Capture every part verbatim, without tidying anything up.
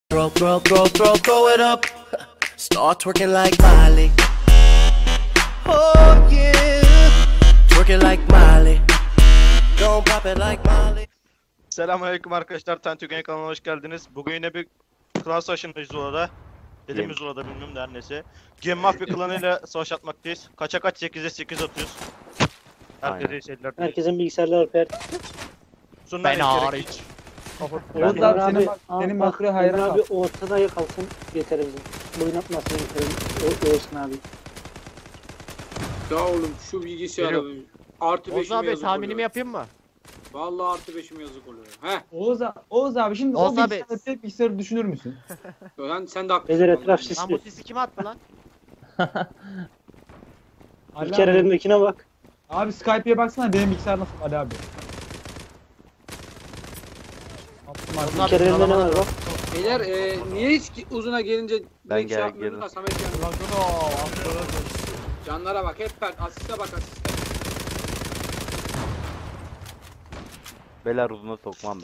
Throw, throw, throw, throw, throw it up. Start twerking like Miley. Oh yeah. Twerking like Miley. Don't pop it like Miley. Selamünaleyküm arkadaşlar, Tentü Gang kanalına hoş geldiniz. Bugün yine bir klan savaşındayız Zula'da. Dediğimiz Zula'da bilmiyorum da her neyse. Game Mafya klanıyla savaş atmaktayız. Kaça kaç sekize sekiz atıyoruz. Herkese iyi seyirler. Herkesin bilgisayarları pert. Ben hariç. Oğuz abi senin, bak, senin makroya hayran Emre kal. abi ortada kalsın yeter bize. Oynatmasın yeter. O, Oğuzhan abi. Ya oğlum şu bilgisayarda artı Oğuz beşim abi yazık tahminimi oluyor. yapayım mı? Vallahi artı beşim yazık oluyor. Heh. Oğuz, abi- Oğuz abi şimdi Oğuz o abi. bilgisayarda tek bilgisayarı düşünür müsün? Lan sen de haklısın. Beyler vallahi. etraf Lan bu sisli. sisi kime attı lan? Ali İlker abi, elindekine bak. abi Skype'ye baksana benim bilgisayar nasıl Ali abi. Attım abi. Oğuz abi, İlker elinde ne var sıralama- bak. Beyler e, niye hiç ki- uzuna gelince Ben direkt şey gel- yapmıyordun da geldim. Samet yanında. Lan şunu al. Canlara bak hep pert. Asiste bak asiste. Beyler uzuna sokmam ben.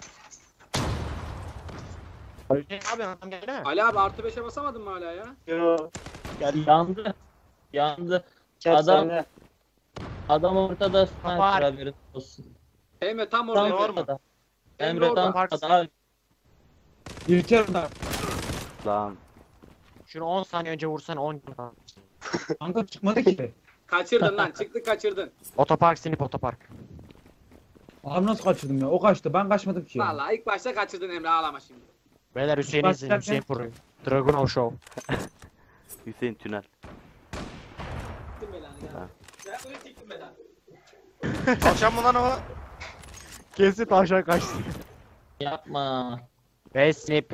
Ne yapıyorsun adam geldi mi? Ali abi artı beşe basamadın mı hala ya? Yo. Yandı. Yandı. İlker Adam- sende. Adam ortada sniper Var. haberin olsun. Emre tam Tam orada. var mı? ortada. Emre Emre orada. tam ortada abi. İlker orada. Lan Şunu on saniye önce vursan on. Kanka çıkmadı ki. Kaçırdın lan çıktı kaçırdın. Otopark sinip otopark. Abi nasıl kaçırdım ya? O kaçtı. Ben kaçmadım ki ya. Vallahi ilk başta kaçırdın Emre ağlama şimdi. Beyler Hüseyin Bak, izleyin, gel, Hüseyin gel. Furu. Dragunov Show. Hüseyin Tünel. Çektim belanı ya. Ya öyle çektim belanı. Tavşan mı lan o? Kesin tavşan kaçtı. Yapma. Ve snip.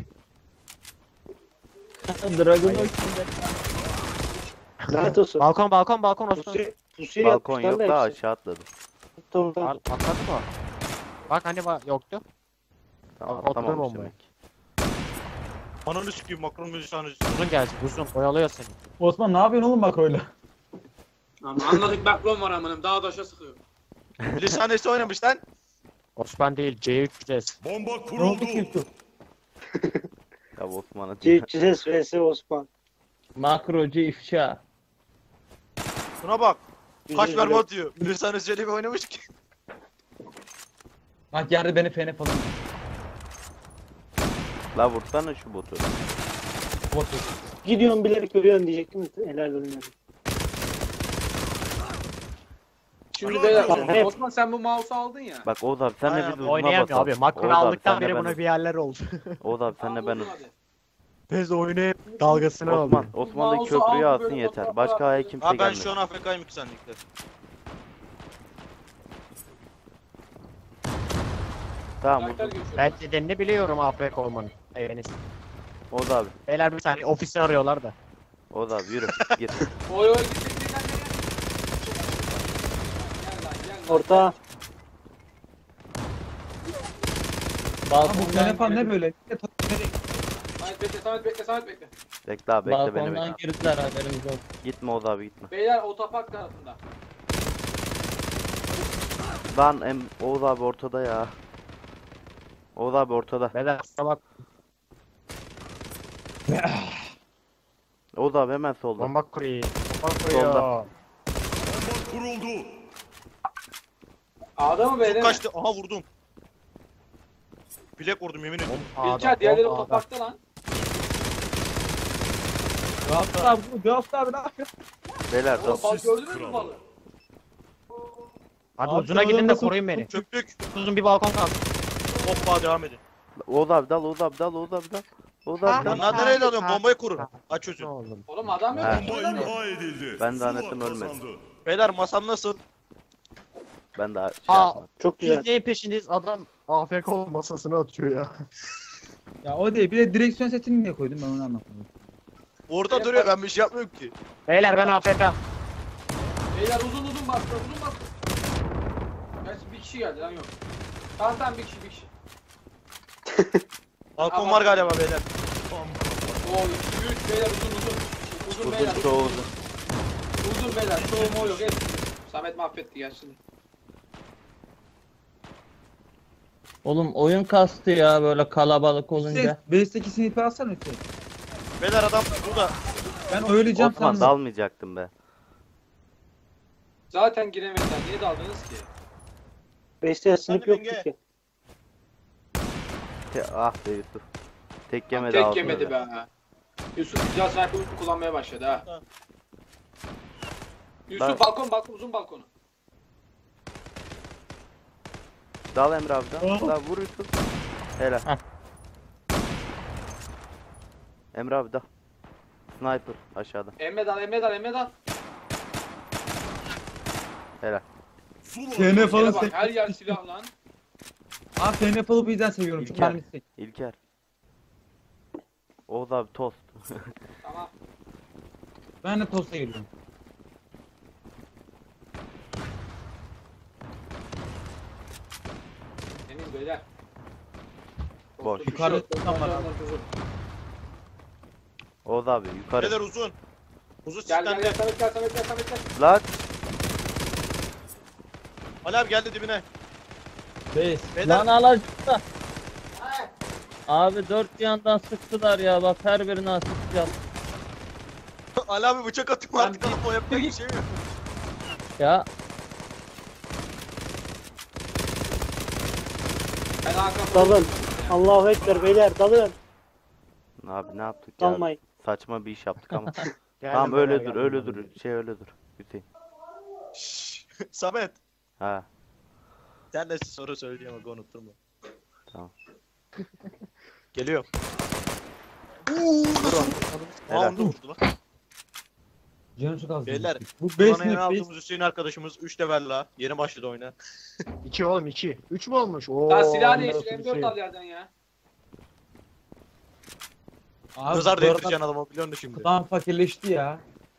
Dragon Lanet olsun. Balkon balkon balkon olsun. Pusuya, pusuya Balkon yapmışlar yok da da hepsi. aşağı atladı. Orada. Al atladı mı? Bak hani bak yoktu. Tamam Oturdu atlamamış bombayı. demek. Ananı sikeyim, makron müzisyanı. Uzun gelecek uzun oyalıyor seni. Osman ne yapıyorsun oğlum makroyla? Ama anladık baklon var amanım daha daşa sıkıyor. Lisanesi oynamış lan. Osman değil C üç S. Bomba Ne oldu kuruldu. ki? Ya Osman'a C üç yüz S vs Osman. Makrocu ifşa. Şuna bak. Kaç Yüzü mermi bile- atıyor. Lisanesi öyle bir oynamış ki. Bak yerde beni fene falan. La vursana şu botu. Botu. Gidiyorsun bilerek ölüyorsun diyecektim. Helal olsun. Şimdi beyler Tamam. Osman sen bu mouse'u aldın ya. Bak Oğuz abi senle Aynen, biz uzuna Oynayamıyor basalım. abi. Makro Oğuz abi, aldıktan senle beri ben buna uz- bir yerler oldu. Oğuz abi senle Al ben bunu uz- hadi. Biz oynayıp dalgasını Osman, aldı. Osman da Mouse'u köprüyü aldı, alsın böyle yeter. fotoğraf Başka aya yaptı. kimse Ha ben gelmez. şu an A F K'yım iki senlikte. Tamam Karakter uzun. geçiyor. Ben nedenini biliyorum A F K olmanın. Eviniz. Oğuz abi. Beyler bir saniye ofisi arıyorlar da. Oğuz abi yürü. Git. Oy oy git git git gel gel. Gel lan gel. Orta. Abi bu Balkondan, telefon ne girdi- böyle? Samet bekle Samet bekle Samet bekle. Bekle abi bekle beni balkondan bekle. girdiler haberiniz olsun. Gitme Oğuz abi gitme. Beyler otopark tarafında. Lan em Oğuz abi ortada ya. Oğuz abi ortada. Beyler kusura bak. Oğuz abi hemen solda. Bomba kuruyor. Bomba kuruyor. Solda. Bomba kuruldu. A'da mı B'de mi? Kaçtı. Aha vurdum. Bilek vurdum yemin ediyorum. A'da, İlker diğerleri A'da. otoparkta lan. Cevap abi bu cevap abi ne yapıyorsun? Beyler Oğlum da bal gördünüz mü balı? Hadi Abi, uzuna gidin de nasıl- koruyun beni. Çöplük. Uzun bir balkon kaldı. Hoppa devam edin. Oğuz abi dal Oğuz abi dal Oğuz abi dal. Oğuz abi dal. Lan nereye alıyorsun? Bombayı kurun. Aç Ne özün. oldu? Oğlum adam yok. Ha. mu? Bomba Şurada mı? imha edildi. Ben de Zula anettim, ölmedim. kazandı. Beyler masam nasıl? Ben daha şey Aa, yapmadım. Çok Biz güzel. neyin peşindeyiz? Adam A F K masasını atıyor ya. Ya o değil. Bir de direksiyon setini niye koydun ben onu anlamadım. Orada duruyor, ben bir şey yapmıyorum ki. Beyler ben A F K. Beyler uzun uzun bastı uzun bastı. Gerçi bir kişi geldi lan yok. Tamam tamam bir kişi bir kişi. Balkon var galiba beyler. Oo iki üç beyler uzun uzun. Uzun beyler Uzun çoğu uzun. uzun. Uzun beyler çoğu mo yok. Et. Samet mahvetti ya şimdi. Oğlum oyun kastı ya böyle kalabalık olunca. Hüseyin, base'deki sniper alsana Hüseyin. Beyler adam burada. Ben oyalayacağım Osman sandım. dalmayacaktım be. Zaten giremediler. Niye daldınız ki? Base'te snip Hadi yoktu Benge. ki. Te- ah be Yusuf. Tek yemedi Tek ağzına yemedi be. Yusuf güzel sniper kullanmaya başladı ha. Tamam. Yusuf Ben- balkon balkon uzun balkonu. Dal Emre abi dal. Oh. Dal vur Yusuf. Helal. Heh. Emre abi dal. Sniper aşağıda. Emme dal emme dal emme dal. Helal. Zula T N falan Yere bak sek. her yer silah lan. Abi T N falı bu yüzden seviyorum. Çok İlker. mermisi. İlker. Oğuz abi tost. Tamam. Ben de posta geliyorum. Temiz beyler. Boş. Yukarıda Yukarı. tutan var abi. Oğuz abi yukarı. Beyler uzun. Uzun Gel gel sistemde. gel Samet gel Samet gel Samet gel. Lan. Ali abi geldi dibine. Base. Beyler Lan alacakta. Abi dört yandan sıktılar ya bak her birine asist yap. Ali abi bıçak atıyor Ben artık adam o yapacak bir şey yok. Ya Ben Hakan. Dalın. Allahu Ekber beyler dalın. Abi ne yaptık ya? Dalmayın. Saçma bir iş yaptık ama. Geldim Tamam beyler, öyle dur, geldim. öyle dur. Şey öyle dur. Hüseyin. Samet. Ha. Sen de soru söyleyeceğim ama unutturma. Tamam. Geliyor. Uuu nasıl? Helal. Aa onu da vurdu lan. Canım çok az. Beyler, Bu base Bana snip yeni base. aldığımız Hüseyin arkadaşımız üç level la. Yeni başladı oyuna. İki oğlum iki. Üç mü olmuş? Oo. Lan silah ondan değiştir sonra M dört şey. al yerden ya. Abi Nazar bu arada değdireceksin adama biliyorsun şimdi. Adam fakirleşti ya.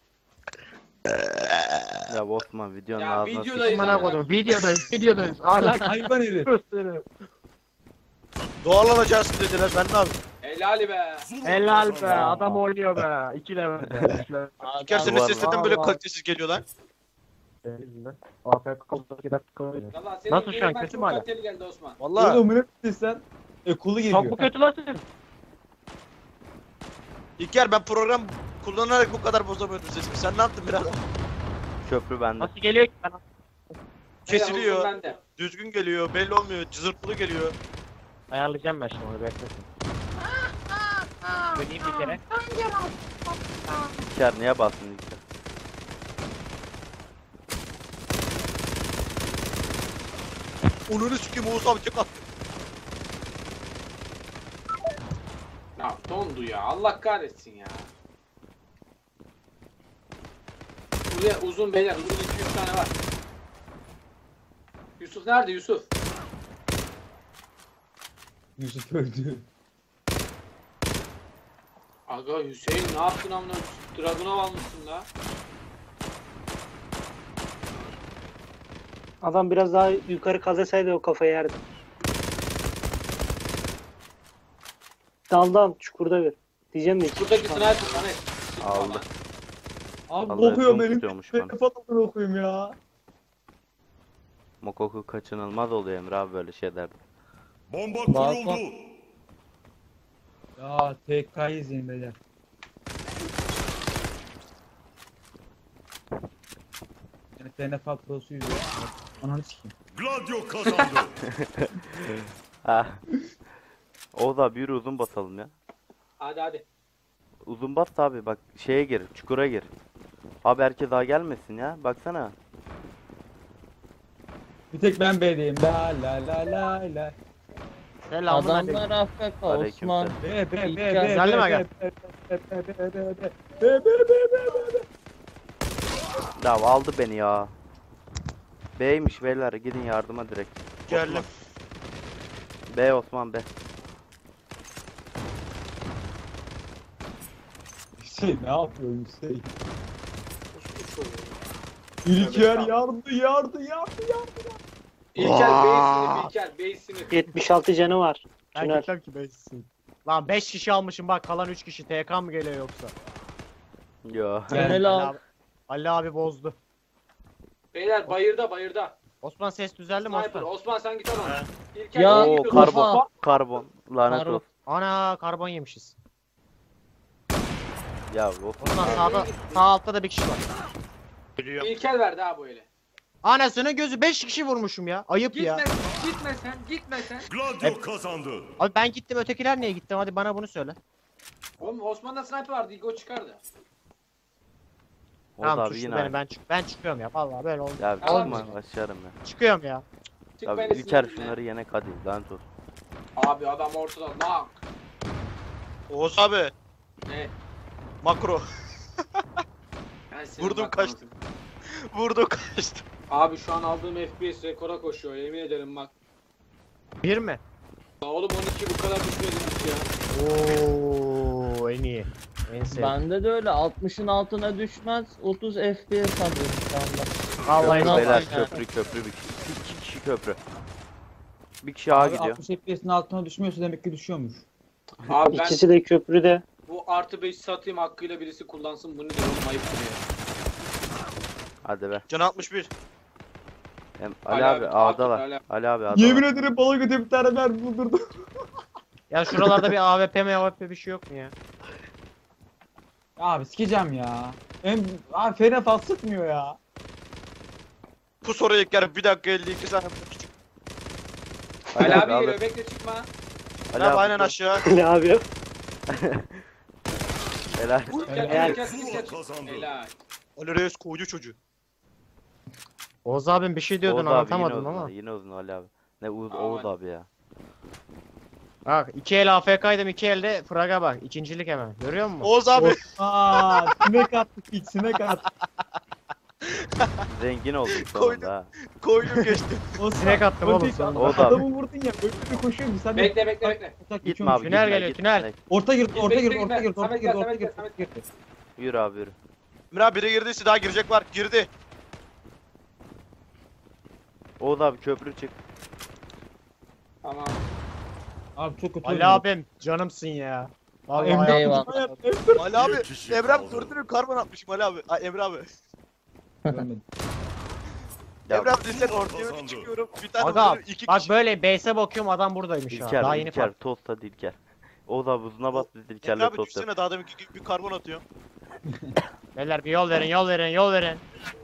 Ya Osman videonun Ya ağzına videodayız. sıçtın Bana ya. koydum. Videodayız. Videodayız. Hala Hayvan herif. gösterim. Doğal alacaksın dediler ben ne yapayım? Helali be. Zula Helal be. kazandı. Adam oynuyor be. İki level. Üç level. İlker senin var ses mı? neden böyle Var. kalitesiz geliyor lan? A F K oldu. iki dakika oynuyor. Valla senin Nasıl şu an, yayın kötü çok mü hala? kaliteli geldi Osman. Vallahi Oğlum ne yaptın sen? E kulu geliyor. Çok mu kötü lan senin? İlker ben program kullanarak bu kadar bozamıyordum sesimi. Sen ne yaptın birader? Köprü bende. Nasıl geliyor ki ben? Helal olsun Kesiliyor, bende. düzgün geliyor, belli olmuyor, cızırtılı geliyor. Ayarlayacağım ben şimdi onu beklesin. Döneyim bir kere. İlker niye bastın İlker? Onunu sikeyim Oğuz abi tek attı. Ya dondu ya. Allah kahretsin ya. Buraya uzun beyler. Uzun iki üç tane var. Yusuf nerede Yusuf? Yusuf öldü. Aga Hüseyin ne yaptın amına? Dragunov almışsın la. Adam biraz daha yukarı kazasaydı o kafayı yerdi. Daldan çukurda bir. Diyeceğim mi? Buradaki sniper Samet. Aldı. Abi Vallahi okuyorum zoom benim. tutuyormuş Ben bana. falan okuyayım ya. Mokoku kaçınılmaz oluyor Emre abi böyle şeylerde. Bomba Balkon. kuruldu. Ya T K'yı izleyin beyler. Yani T N F Pro'su yüzüyor. Ananı sikeyim. Gladio kazandı. Ha. Oğuz abi yürü uzun basalım ya. Hadi hadi. Uzun bas abi bak şeye gir, çukura gir. Abi herkes daha gelmesin ya. Baksana. Bir tek ben B'deyim. La la la la la. Selamun aleyküm. adamlar A F K Aleyküm Osman. selam. B B B B İlker, B geldi mi B aga? B B B B B B B B B B. Ya aldı beni ya. B'ymiş beyler gidin yardıma direkt. Geldim. Osman. B Osman B. Hüseyin ne yapıyor Hüseyin? İlker yardı yardı yardı yardı. İlker Bey sinip İlker Bey sinip. yetmiş altı canı var. Ben Tünel. gitmem ki beşsin. Lan beş kişi almışım bak kalan üç kişi. T K mı geliyor yoksa? Yo. Tünel Ali al. abi, Ali abi bozdu. Beyler bayırda bayırda. Osman ses düzeldi mi Sniper. Osman? Osman sen git oradan. He. İlker Ya, sen Oo git oradan. karbon. Karbon. Lanet Karbon. olsun. Ana karbon yemişiz. Ya of. Osman sağda sağ altta da bir kişi var. Biliyorum. İlker verdi ha bu eli. Anasının gözü beş kişi vurmuşum ya. Ayıp ya. Gitme, gitme sen, gitme sen. Gladio kazandı. Abi ben gittim ötekiler niye gittim? Hadi bana bunu söyle. Oğlum Osman'da sniper vardı, ilk o çıkardı. Oğuz Tamam abi suçlu yine benim aynı. ben çık ben çıkıyorum ya. Vallahi böyle oldu. Ya Tamam. çıkma başlarım ya. Çıkıyorum ya. Çık Ya beni İlker sinirle. şunları yenek hadi lanet olsun. Abi adam ortada, bak. Oğuz abi. Ne? Makro. Ben senin Vurdum bak- kaçtım. Vurdum kaçtım. Abi şu an aldığım F P S rekora koşuyor, yemin ederim bak. Bir mi? Ya oğlum on iki bu kadar düşmedi hiç ya. Oo en iyi. En sevdiğim. Bende de öyle altmışın altına düşmez. otuz F P S alıyorum şu anda. Vallahi Köprü nasıl beyler yani? köprü köprü bir kişi. İki, iki kişi köprü. Bir kişi A Abi gidiyor. altmış F P S'in altına düşmüyorsa demek ki düşüyormuş. Abi ben İkisi de köprüde. bu artı beş satayım hakkıyla birisi kullansın, bunu diyorum ayıp ya. Hadi be. Can altmış bir. Hem Ali Ali abi abi, A'dalar. Ali abi. Ali abi A'dalar. Yemin ederim balık götü bir tane mermi buldurdu. Ya şuralarda bir A W P mi A W P bir şey yok mu ya? Abi sikeceğim ya. Hem abi Fena fazla sıkmıyor ya. Pus oraya İlker bir dakika elli iki saniye. Ali abi alır. geliyor, bekle çıkma. Ali Abi abi aynen dur. aşağı. Ne abi? Helal. İlker, Helal. İlker, Zula İlker. kazandı. Helal. Ali Reis koydu çocuğu. Oğuz abim bir şey diyordun Oğuz abi yine anlatamadım uzun. ama. Yine uzun Ali abi. Ne Oğuz, Aman. Oğuz abi ya. Bak iki el A F K'ydım iki elde fraga bak. İkincilik hemen. Görüyor musun? Oğuz abi. Aaa sinek attık hiç sinek attık. Zengin olduk Koydum. sonunda ha. Koydum geçtim. O Sinek attım o oğlum tek- sonunda. Oğuz abi. Adamı vurdun ya öyle bir koşuyor ki sen de Bekle, bekle, bekle. ortak Gitme geçiyormuş. abi Tünel gitme, geliyor, gitme. tünel. Orta girdi orta Bekle, girdi bekle, orta girdi orta Samet girdi gel, orta Samet girdi gel, orta girdi. Yürü abi yürü. Emre abi biri girdiyse daha girecek var. Girdi. Oğuz abi köprü çık. Tamam. Abi çok kötü Ali oynuyor. abim canımsın ya. Vallahi Emre yaptım. Eyvallah. tutma yap, Emre. Ali abi. Bir kişi Emre abi kaldı. gördün karbon atmışım Ali abi. Ay Emre abi. Görmedim. Ya Emre abi sen ortaya bir Kazandı. çıkıyorum. Bir tane Aga vuruyorum, iki bak kişi. böyle base'e bakıyorum adam buradaymış ha. İlker, Daha yeni İlker, fark. tost hadi İlker. Oğuz abi uzuna bas biz Emre İlker'le abi tost yap. düşsene daha deminki gibi bir karbon atıyorum. Beyler bir yol verin yol verin yol verin.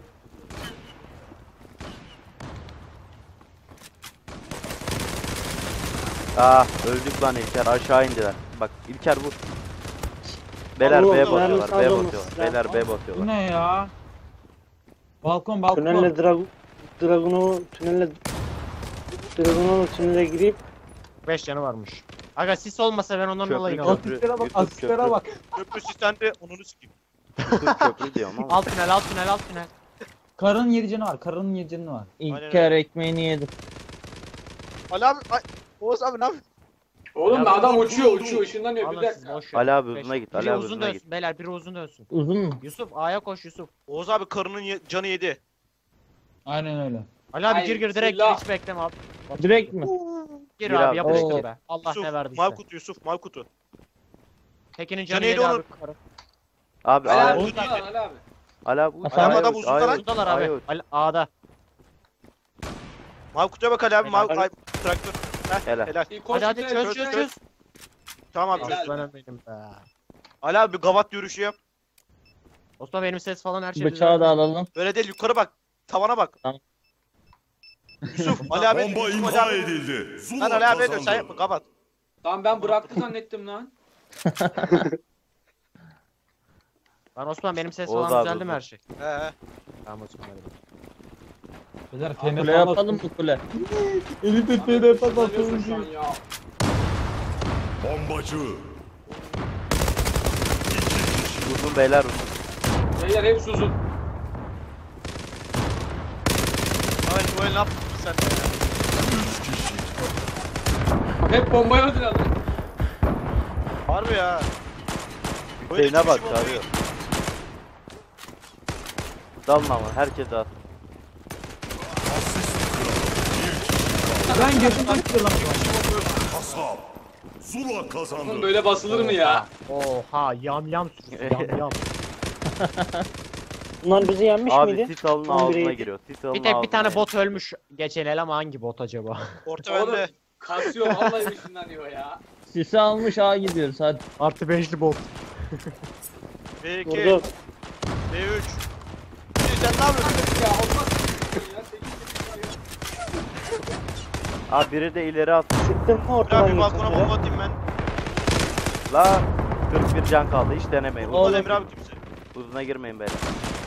Ah öldük lan İlker aşağı indiler. Bak İlker vur. Beyler Allah B Allah, basıyorlar, mermi B saldırmış basıyorlar. ya. Beyler B Bu basıyorlar. ne ya? Balkon balkon. Tünelle drag Dragunov tünelle Dragunov tünele girip beş canı varmış. Aga sis olmasa ben onların Köprü, olayını köprü. alırım. Asistlere bak Yusuf, asistlere köprü. bak. Köprü sistemde onunu sikeyim. Köprü, köprü diyorum ama. Alt tünel alt tünel alt tünel. Karının yedi canı var karının yedi canı var. İlker ekmeğini yedim. Ali abi. Ay. Oğuz abi ne yapıyorsun? Oğlum Ya adam bu- uçuyor, bu- uçuyor, ışınlanıyor, bir Alın siz dakika. boş ver. Ali abi Beş- uzuna git, Biri Ali abi uzun uzuna dönsün git. beyler biri uzun dönsün. Uzun mu? Yusuf A'ya koş Yusuf. Oğuz abi karının ye- canı yedi. Aynen öyle. Ali abi Ay, gir gir direkt gir bismillah. hiç bekleme abi. Direkt mi? Gir Gir abi abi, yapıştır direkt. be. Allah Yusuf ne verdiyse. mav kutu Yusuf mav kutu. Tekin'in Canı canı yedi yedi onun. abi. karı. Abi Ali A'ya abi uç. uçtu lan Ali abi. Ali abi uç. Efendim? A'ya Adam uç, uzunlar A'ya ha. uç, Uzundalar A'ya abi. uç. Ali- A'da. Mav kutuya bak Ali abi mav Helal. ay, traktör. Heh, Helal. helal. İyi, koş Hadi hadi üstüne, çöz üstüne. çöz çöz. Tamam abi. Helal. Osman'ım benim be. Ali abi bir gavat yürüyüşü yap. Osman benim ses falan her şey Bıçağı güzel. da alalım. Öyle değil yukarı bak. Tavana bak. Tamam. Yusuf Ali abi. Bomba Yusuf Ali imha abi. edildi. Lan Zula Ali abi de sen kazandı. yapma kapat. Tamam ben bıraktı zannettim lan. Lan Osman benim ses Oğuz falan abi düzeldi mi uzun. her şey? He he. Tamam Osman hadi. Beyler F N Kule yapalım mı kule? Elimde F N Ahmet, F ışınlanıyorsun şu an ya. Bombacı. Uzun beyler uzun. Beyler hepsi uzun. Ay Joel ne yaptın sen de ya? Üç kişi. Hep bombaya öldüler lan. Harbi ya. Böyle Hüseyin'e hiçbir bak şey olmuyor. çağırıyor. Dalma ama herkes at. Asist kralı. Ben girdim lan lan. Kasap. Zula Oğlum kazandı. böyle basılır mı ya? Oha yam yam sürüsü yam yam. Bunlar bizi yenmiş Abi miydi? sis alın on bire ağzına yedi. giriyor. Sis alın Bir tek bir ağzına tane yani. bot ölmüş geçen el ama hangi bot acaba? Orta Oğlum bende. kasıyor vallahi ışınlanıyor ya. Sisi almış A gidiyoruz hadi. Artı beşli bot. B iki. Vurdu. B üç. Sen ne yapıyorsun? Ya olmaz. Ya sekiz sekiz var ya. Abi biri de ileri at. Sıktın mı Ya ortadan bir balkona geçenlere? bomba atayım ben. La kırk bir can kaldı. Hiç denemeyin. Oğlum Oğlum. Emre abi kimse. Uzuna girmeyin beyler.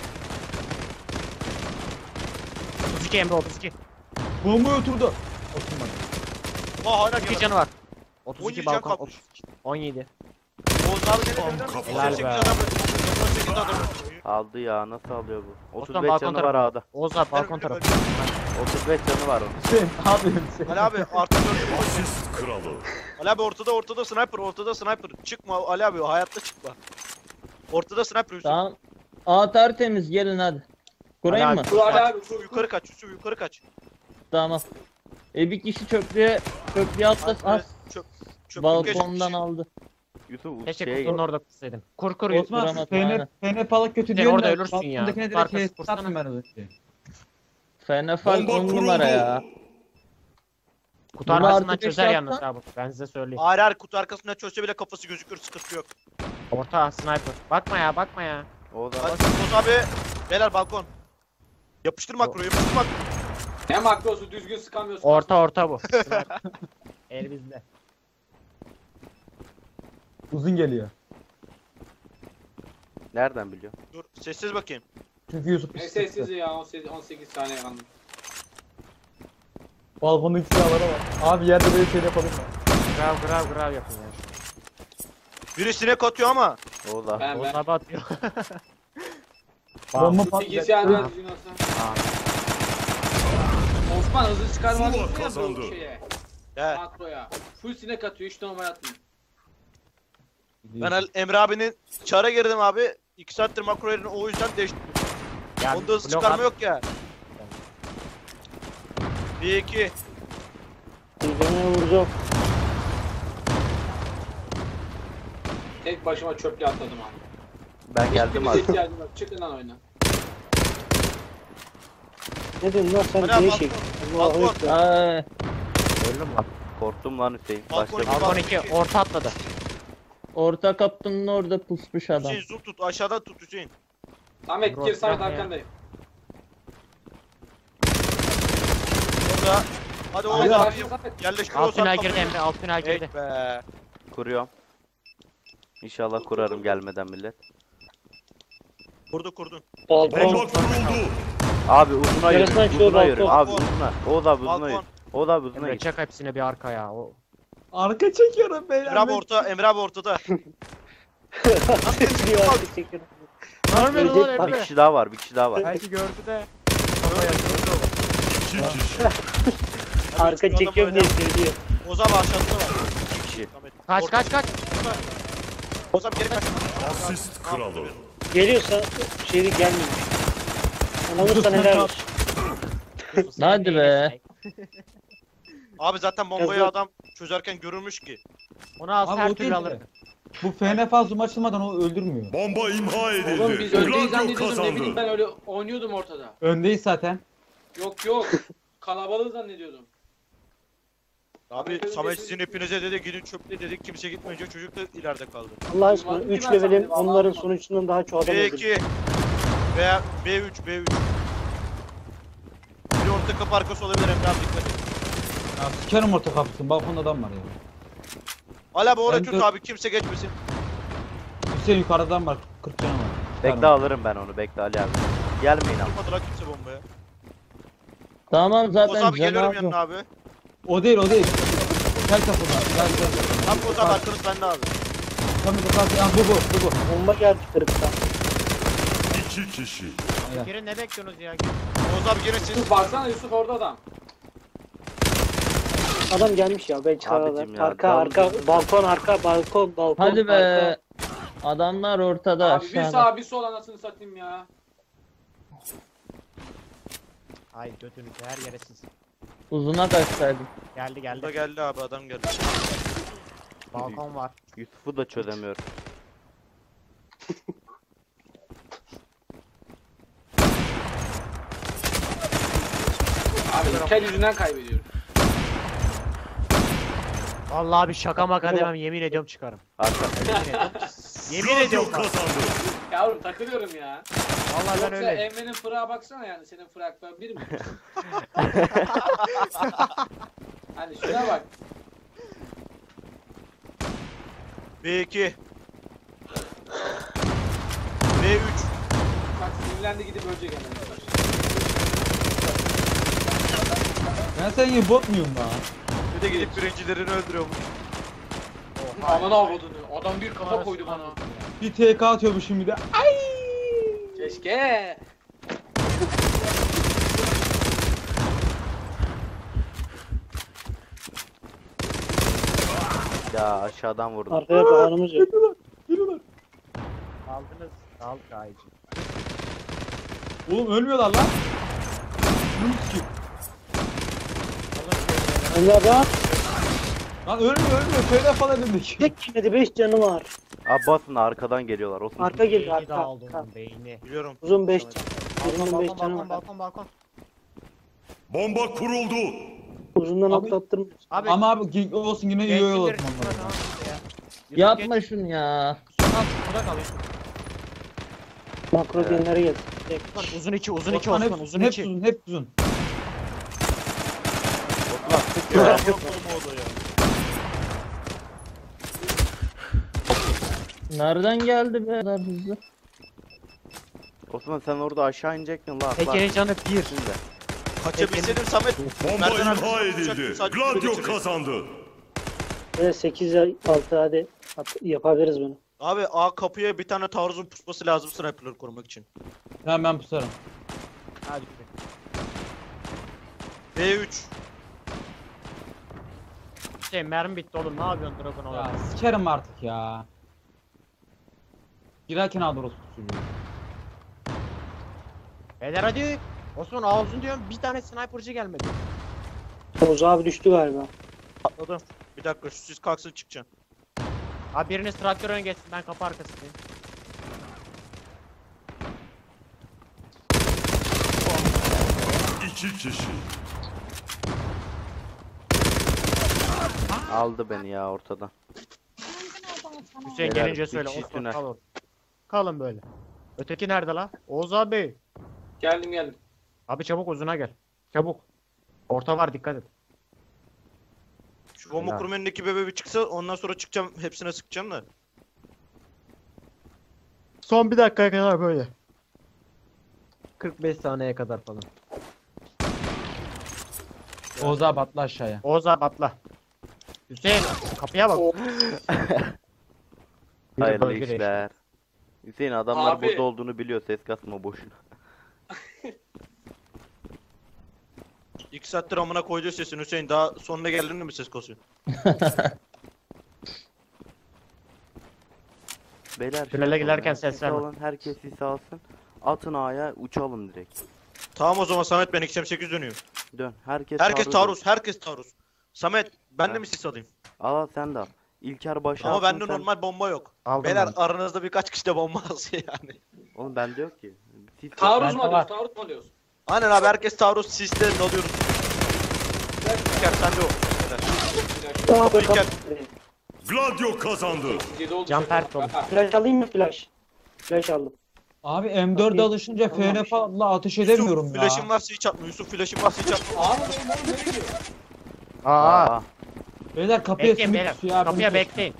otuz iki Emre otuz iki. Bomba oturdu. Oturmadı. Aa hala otuz iki geldi. canı var. otuz on iki yedi can balkon. kalmış. on yedi. Oğuz abi ne Tam dedi? kafa. Helal on sekiz be. adam. on sekiz adam. Aldı ya. Nasıl alıyor bu? Osman otuz beş balkon canı var tarafı. A'da. Oğuz abi balkon Ben- tarafı. otuz beş canı var onun. Hüseyin ne yapıyorsun sen? Ali abi artı dört. Asist kralı. Ali abi ortada ortada sniper ortada sniper. Çıkma Ali abi hayatta çıkma. Ortada sniper Yusuf. Tamam. A tertemiz gelin hadi. Kurayım Hadi mı? abi. Dur hadi abi Yusuf kur yukarı kaç Yusuf yukarı kaç. Tamam. E bir kişi çöplüğe çöplüğe atlas as. Çöp. Çöp Balkondan aldı. Yusuf Keşke şeye kutunun gir. orada kursaydın. Kur kur. Osman Vuramadım, P N, aynen. P N balık kötü Sen diyorsun orada da ölürsün ya. balkondakine direkt Arkası şey kursana. sattım ben az önce. Fenefal Bomba on numara kuruldu. ya. Kutu Bunu arkasından artı beş çözer yapsan- yalnız abi. Ben size söyleyeyim. Hayır hayır kutu arkasından çözse bile kafası gözükür sıkıntı yok. Orta sniper. Bakma ya bakma ya. O da Hadi Oğuz abi. Beyler balkon. Yapıştır makroyu yapıştır makroyu. Ne makrosu düzgün sıkamıyorsun. Orta orta bu. Sniper. El bizde. Uzun geliyor. nereden biliyor? Dur sessiz bakayım. Çünkü Yusuf Ne bir sessiz sıktı. ya on sekiz on sekiz saniye kaldı. Balkondaki silahlara bak. Abi yerde böyle şey yapalım mı? Grav grav grav yapın ya. Biri sinek atıyor ama. O da. Ben Oğuz ben. abi atıyor. Bomba Bilgisayardan patlayacak. düzgün olsa. Osman hızlı çıkarmanı Zula ya bu kazandı. şeye. He. Makroya. Full sinek atıyor hiç normal atmıyor. Ben El- Emre abinin çara girdim abi. iki saattir makro yerini o yüzden değiştim. Ya, Onda hızlı blok çıkarma at- yok ya. bir iki. Birbirine vurdu. Tek başıma çöple atladım abi. Ben geldim Hiçbirinize abi. ihtiyacım yok. Çıkın lan oyuna. Ne diyorsun lan sen Hala değişik. Allah'u balkon. ekber. Ay. Öldüm lan. Korktum lan Hüseyin. Balkon Başka iki, Balkon iki orta atladı. Orta kaptanın orada pusmuş adam. Hüseyin zoom tut aşağıdan tut Hüseyin. Samet Bro, gir Samet silah ne ya? arkandayım. Orada. Hadi Oğuz Samet, abi Samet. yerleştir Alt Oğuz final abi girdi Emre alt final girdi. Ek be. kuruyorum. İnşallah kurarım gelmeden millet. Kurdu kurdun. Balkon. Bomba kuruldu. Abi uzuna yürü. Yarısından çoğu Uzuna yürü. balkon. Abi uzuna. Oğuz abi uzuna yürü. Balkon. Oğuz abi uzuna Emre git. çek hepsine bir arka ya. O Arka çekiyorum beyler. Emre abi orta, Emre abi ortada. Bir vakit çekiyorum. Görmedi lan Ölecek Bir Emre. kişi daha var. Bir kişi daha var. Belki gördü de. İki kişi. Arka çekiyorum diye söylüyor. Oğuz abi aşağıda var. Bir kişi. Samet. Kaç Orta. kaç kaç. Oğuz abi geri kaç. Asist kralı. Geliyorsa şeylik gelmiyor. Onu alırsan helal olsun. Hadi be. Abi zaten bombayı Yazık. adam çözerken görülmüş ki. Onu alsa Abi her o türlü değil alır. de. Bu F N F zoom açılmadan o öldürmüyor. Bomba imha edildi. Oğlum biz öndeyiz Gladio zannediyordum ne bileyim kazandı. ben öyle oynuyordum ortada. Öndeyiz zaten. Yok yok. Kalabalığı zannediyordum. Abi Abi, Samet biz- sizin hepinize dedi gidin çöple dedik kimse gitmeyince çocuk da ileride kaldı. Allah aşkına Vallahi üç ben levelin sana vallahi onların almadım. sonuçlarından daha çok adam B öldürdü. iki veya B üç B üç. Bir orta kapı arkası olabilir Emre abi dikkat et. Ya sikerim orta kapısını. Balkonda adam var ya. Hala bu oraya Ben tut de- abi kimse geçmesin. Hüseyin yukarıdan var. kırk canı var. Bekle alırım ben onu. Bekle Ali abi. Gelmeyin ama. Tutmadı lan kimse bombaya. Tamam Oğuz zaten abi geliyorum cenab yanına abi. O değil o değil. Gel kapıdan. Gel gel. Tam Oğuz abi arkanız bende abi. Tam bir kapı. Ya bu bu bu bu. Bomba geldi kırıktan. İki kişi. Girin ne bekliyorsunuz ya? Oğuz abi gene siz. Yusuf baksana Yusuf orada adam. Adam gelmiş ya ben çıkarırlar. Abicim ya, Arka dalga arka geçiyorsun. balkon arka balkon balkon. Hadi be. arka. Adamlar ortada Abi bir aşağıda. sağ bir sol anasını satayım ya. Ay götünüzü her yere siz. Uzuna kaçsaydım. Geldi Burada geldi. geldi abi adam geldi. Balkon var. Yusuf'u da çözemiyorum. Abi İlker yüzünden kaybediyorum. Vallahi bir şaka maka demem, yemin ediyorum çıkarım. Arka. Yemin ediyorum. Yemin Gladio ediyorum bak. kazandı. Yavrum takılıyorum ya. Vallahi ben Yoksa öyle. Emre'nin fırağa baksana yani. Senin fıraklar bir mi? Hani şuna bak. B iki. B üç. Bak sinirlendi gidip ölecek hemen. Ben senin gibi bot muyum lan? Bir de gidip birincilerini öldürüyormuş. Ananı avradını. Adam bir kafa koydu bana. Bir T K atıyormuş şimdi de. Ay! Keşke. Ya aşağıdan vurdum. Arkaya bakanımız yok. Aldınız. Al kayıcı. Oğlum ölmüyorlar lan. Bunu sikeyim. Allah bak. Lan ölmüyor ölmüyor. Söyle falan dedik. Tek yedi beş canı var. Abi basın arkadan geliyorlar. Osman. Arka geldi Beyni arka. dağıldı arka. onun beyni. Biliyorum. Uzun beş can. Balkon Uzunun beş balkon canı balkon var. balkon balkon. Bomba kuruldu. Uzundan Abi- atlattırmıyor. Abi Ama abi ge- olsun yine iyi yol gençlerin atmam üstüne lazım. tamam işte ya. Yusuf Yapma geç, şunu ya. Al, burada kalıyor. Makro genleri geldi. Tek. Osman, uzun iki, uzun iki Osman Osman, hep, uzun hep iki. uzun hep uzun. Osman sık ya. Yok oldu ya. Nereden geldi be kadar hızlı? Osman sen orada aşağı inecektin lan. Tekerin canı bir. Şimdi. Kaçabilseydim Samet. Bomba Merdiven imha arkasına edildi. tutacaktım, sadece Gladio geçecek. kazandı. Böyle sekiz altı hadi at, yapabiliriz bunu. Abi A kapıya bir tane taarruzun pusması lazım sniper'ları korumak için. Tamam ben pusarım. Hadi. B üç. Şey mermi bitti oğlum, ne yapıyorsun Dragon Ya olarak? sikerim artık ya. Girerken aldı orospu çocuğu. Beyler hadi. Osman ağzın diyorum, bir tane sniperci gelmedi. Oğuz abi düştü galiba. Atladım. Bir dakika şu siz kalksın çıkacaksın. Abi biriniz traktör ön geçsin, ben kapı arkasındayım. İki kişi. Aldı beni ya ortadan. Hüseyin Beyler, gelince bir söyle, kişi Osman tünel. kalın. Kalın böyle. Öteki nerede la? Oğuz abi. Geldim geldim. Abi çabuk uzuna gel. Çabuk. Orta var, dikkat et. Şu bomba Helal. kurmenindeki bebe bir çıksa ondan sonra çıkacağım hepsine sıkacağım da. Son bir dakikaya kadar böyle. kırk beş saniyeye kadar falan. Oğuz abi atla aşağıya. Oğuz abi atla. Hüseyin kapıya bak. Bir de Hayırlı bölge değişti. işler. Hüseyin adamlar Abi. burada olduğunu biliyor, ses kasma boşuna. İki saattir amına koyduğu sesin Hüseyin, daha sonuna geldin mi ses kasıyorsun? Beyler Tünele yapalım giderken ya. ses Sis verme. alın, herkes sis alsın. Atın A'ya uçalım direkt. Tamam o zaman Samet, ben X M sekiz dönüyorum. Dön. Herkes Herkes taarruz taarruz, herkes taarruz. Samet ben de Ha. mi sis alayım? Al al sen de al. İlker başa Ama atsın, bende sen- normal bomba yok. Aldım Beyler ben. aranızda birkaç kişi de bomba alsın yani. Oğlum bende yok ki. Sis Taarruz Ben mu de var. alıyoruz? Taarruz mu alıyoruz? Aynen abi, herkes taarruz, sisle alıyoruz. İlker sen de o. Beyler. Aa, İlker. Gladio kazandı. Yedi oldu. Can şaka. pert oldu. Ha, Flash alayım mı flash? Flash aldım. Abi M dört'e alışınca F N F'la ateş edemiyorum Yusuf, ya. flash'ın varsa hiç atma. Yusuf flash'ın varsa hiç atma. Ağır mıyım oğlum nereye gidiyor? Aa. Aa, Beyler kapıya Bekleyin simit beyler. tutuyor ya. Kapıya bunu- bekleyin.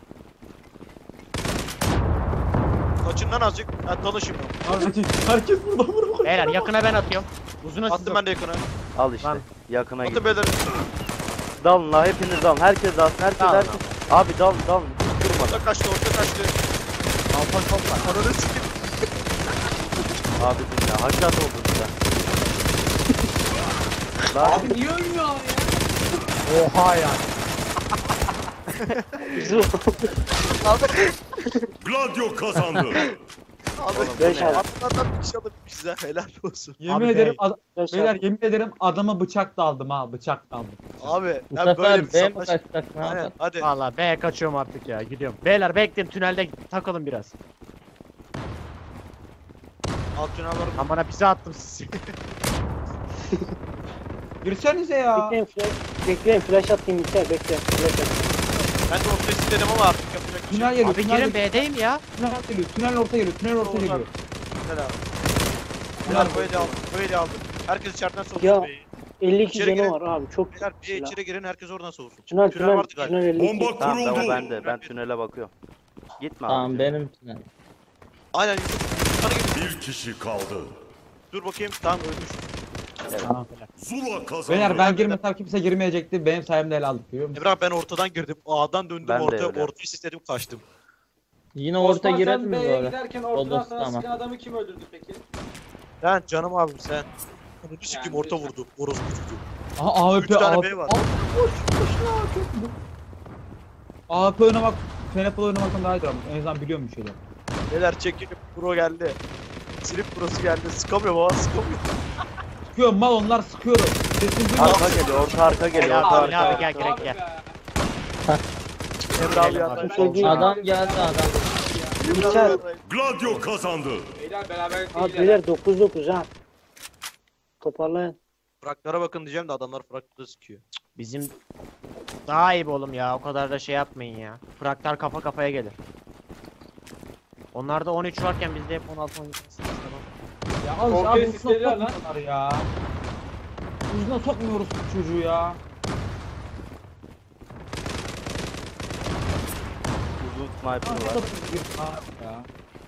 Kaçın lan azıcık. Ha, dalın şimdi. Herkes, herkes burada burada. Beyler yakına ben atıyorum. Uzuna siz Attım ben de yakına. al işte. Lan. Yakına Atın git. beyler. Dalın la, hepiniz dalın. Herkes dalsın. Herkes Tamam, herkes. Abi dalın dalın. Hiç durma. Orta kaçtı, orta kaçtı. Balkon çok var. Ananı sikeyim. Abi dinle. Haşat oldun sen. Lan Abi niye ölmüyor abi ya? Oha ya. Bizim Gladio kazandı. Flash aldım. Atlardan bir şey alıp bize helal olsun. Yemin Abi ederim bey. ad- Flash beyler aldım. yemin ederim adama bıçak da aldım ha, bıçak da aldım. Abi Bu ben böyle sefer bir B mi savaş... kaçacak ne Aynen yapalım? hadi. Valla be kaçıyorum artık ya, gidiyorum. Beyler bekleyin, tünelde takılın biraz. Alt canavarım. Amına bize attım sizi. Girsenize ya. Bekleyin flash. Bekleyin flash atayım İlker bekle. Flash atayım. Ben de ortaya istedim ama artık yapacak bir şey Tünel yok. geliyor. Abi Tünel girin B'deyim ya. Tünel geliyor. Tünel orta geliyor. Tünel orta Oğuz geliyor. abi. Güzel abi. Beyler bu eli aldım. Bu eli aldım. Herkes içeriden soğusun Ya. B'yi. elli iki İçeri canı girin. var abi çok Beyler B'ye silah. içeri girin herkes oradan soğusun. Tünel Tünel tünel vardı galiba. tünel elli iki. Bomba Tamam tamam kuruldu. ben de. Ben tünele bakıyorum. Gitme abi. Tamam benim tünel. Aynen Yusuf. Sana gidin. Bir kişi kaldı. Dur bakayım. Tamam ölmüş. Tamam. Zula kazandı. Beyler ben girmesem kimse girmeyecekti. Benim sayemde el aldık görüyor musun? Emrah ben ortadan girdim. A'dan döndüm Ben de ortaya. öyle. Ortayı istedim kaçtım. Yine orta Osman, girelim sen mi B'ye böyle? giderken Oldu, ortadan sana tamam. sıkan adamı kim öldürdü peki? Sen canım abim sen. Onu sikim Yani orta lütfen. vurdu. Orospu çocuğu. Aha A W Üç P tane A W B P. var. A W P oynamak, Fenapol oynamaktan daha iyidir ama en azından biliyorum bir şeyler. Neler çekilip pro geldi. Silip prosu geldi. Sıkamıyor baba sıkamıyor. Sıkıyorum mal onlar sıkıyorum. Sesim duymuyor. Arka geliyor. Orta arka geliyor. Gel Orta abi, arka. abi gel Abi gel gel. be. Emrah abi Gelelim yandan. abi. Şey değil. Adam geldi adam. İlker. Gladio kazandı. Beyler beraber Abi değil. beyler dokuz dokuz ha. Toparlayın. Fraklara bakın diyeceğim de adamlar frakları sıkıyor. Bizim daha iyi be oğlum ya. O kadar da şey yapmayın ya. Fraktar kafa kafaya gelir. Onlarda on üç varken bizde hep on altı on yedi. Ya al Ortaya abi uzuna sistediler lan. sokmuyorlar ya. Uzuna sokmuyoruz bu çocuğu ya. Uzun sniper Aa, var. da bir- Aa, ya.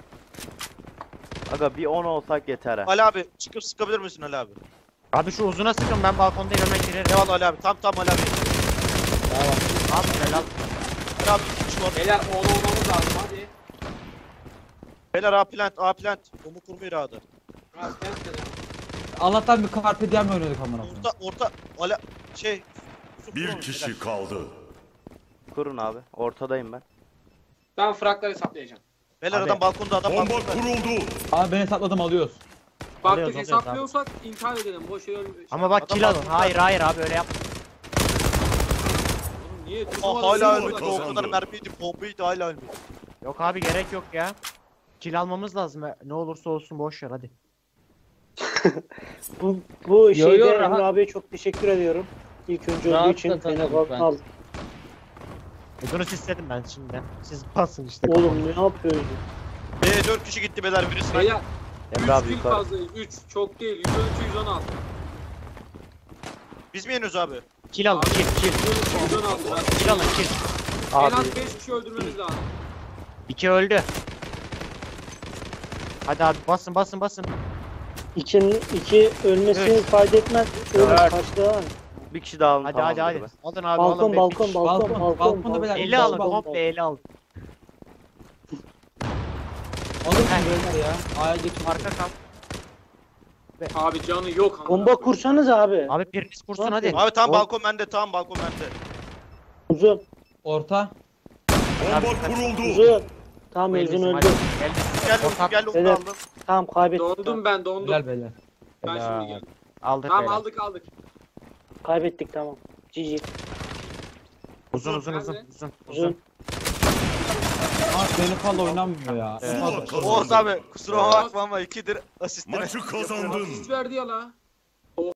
Aga bir on olsak yeter ha. Ali abi çıkıp sıkabilir misin Ali abi? Abi şu uzuna sıkın, ben balkondayım, hemen girerim. Eyvallah Ali abi. Tam tam Ali abi. Abi helal. Ali abi iki kişi var. Beyler on olmamız lazım hadi. Beyler A plant A plant. Bomu kurmuyor A'da. Biraz ters dedim. Allah'tan bir Carpe Diem oynuyorduk amına koyayım. Orta orta Ali şey. Yusuf Bir kurmuş, kişi beyler. kaldı. Kurun abi. Ortadayım ben. Ben frakları hesaplayacağım. Beyler Abi. adam balkonda adam Bomba balkonda. kuruldu. Abi ben hesapladım alıyoruz. Baktık Alıyoruz, alıyoruz hesaplıyorsak intihar edelim. Boş yere ölme- Ama bak Adam kill alın. balkonda. Hayır hayır abi öyle yap. Oğlum niye? Aa, Turnuvada hala ölüyorlar. ölmedi. O kazandı. kadar mermiydi. Bombeydi hala ölmedi. Yok abi gerek yok ya. Kill almamız lazım. Ne olursa olsun boş ver hadi. Bu bu Yo, şeyde yo, Emre rahat. abiye çok teşekkür ediyorum. İlk önce olduğu Rahat için kazandım fena ben. aldım. Bunu istedim ben şimdi. Siz basın işte. Oğlum ne yapıyorsun? B dört kişi gitti beyler birisi. Beyler Emre abi üç kill yukarı. fazlayız. üç çok değil. yüz on iki yüz on altı. Biz mi yeniyoruz abi? Kill alın, kill kill. yüz on altı. var. Kill alın, kill. En Abi az beş kişi öldürmemiz lazım. İki öldü. Hadi abi basın basın basın. İkinin iki ölmesi Evet. fayda etmez. Öyle Evet. kaçtı var. bir kişi daha alın. Hadi hadi tamamdır hadi. be. Alın abi Balkon alın. balkon Beş- balkon Balkon, balkon balkonda balkon. beyler. Eli alın, Balkon, komple eli alın. Alırsın beyler ya. A'ya geçin. Arka kal. Abi canı yok ama. Bomba kursanız abi. Abi biriniz kursun Ne hadi. yapıyorsun? Abi tam O- balkon bende. Tam balkon bende. Uzun Orta. Bomba kuruldu. uzun. Tamam Bu el uzun bizim, öldü. hadi. Gel. Gel Orta- gel onu Beyler. aldım. Tamam kaybettik. Dondum ben dondum. Helal beyler. Ben Helal. şimdi geldim. Aldık Tamam beyler. aldık aldık. Kaybettik tamam. G G. Uzun uzun uzun Nerede? uzun. Uzun. Aa Fenapol oynanmıyor ya. Evet. Zula Oğuz kazandı. abi kusura bakma ama ikidir asistine. Maçı kazandın. Asist verdi ya la.